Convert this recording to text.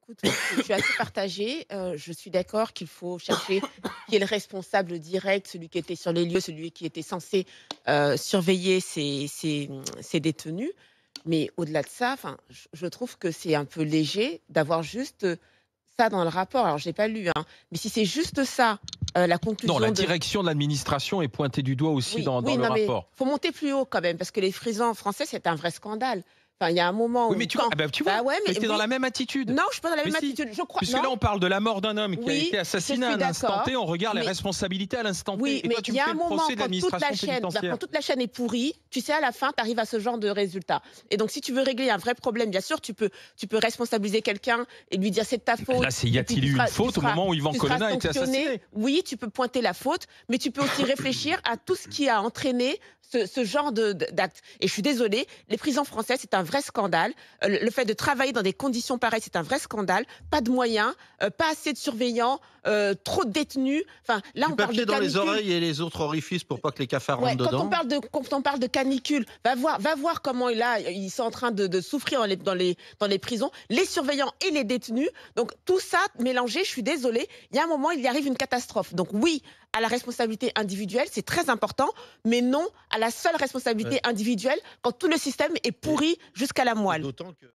Écoute, je suis assez partagée. Je suis d'accord qu'il faut chercher qui est le responsable direct, celui qui était sur les lieux, celui qui était censé, surveiller ces détenus. Mais au-delà de ça, enfin, je trouve que c'est un peu léger d'avoir juste, ça dans le rapport. Alors j'ai pas lu, hein, mais si c'est juste ça, la Non, la conclusion de direction de l'administration est pointée du doigt aussi oui, dans oui, le non, mais rapport. faut monter plus haut quand même parce que les prisons français, c'est un vrai scandale. Enfin, il y a un moment Oui, mais où tu vois, quand ah bah, tu vois, bah, ouais, mais mais tu es dans oui, la même attitude. non, je suis pas dans la Mais même si, attitude. Je crois puisque non, là, on parle de la mort d'un homme qui a oui, été je assassiné à suis un instant d'accord, T, on regarde les mais responsabilités à l'instant oui, T. Et mais toi, tu il me y a fais un le moment procès de l'administration pénitentiaire. quand toute la chaîne est pourrie, tu sais, à la fin, tu arrives à ce genre de résultat. Et donc si tu veux régler un vrai problème, bien sûr, tu peux responsabiliser quelqu'un et lui dire: «C'est de ta Mais là, faute» y et puis a-t-il eu une faute au moment où Yvan tu seras Colonna a été sanctionné. assassiné? Oui, tu peux pointer la faute, mais tu peux aussi réfléchir à tout ce qui a entraîné ce genre d'acte. Et je suis désolée, les prisons françaises, c'est un vrai scandale. Le fait de travailler dans des conditions pareilles, c'est un vrai scandale. Pas de moyens, pas assez de surveillants, trop de détenus. Enfin, là, Du on parle de papier dans les canicule. oreilles et les autres orifices pour pas que les cafards Ouais, rentrent dedans. quand on parle de canicule, va voir comment là, ils sont en train de souffrir dans les prisons, les surveillants et les détenus. Donc tout ça mélangé, je suis désolée, il y a un moment, il y arrive une catastrophe. Donc oui, à la responsabilité individuelle, c'est très important, mais non à la seule responsabilité Ouais. individuelle quand tout le système est Et pourri jusqu'à la et moelle. d'autant que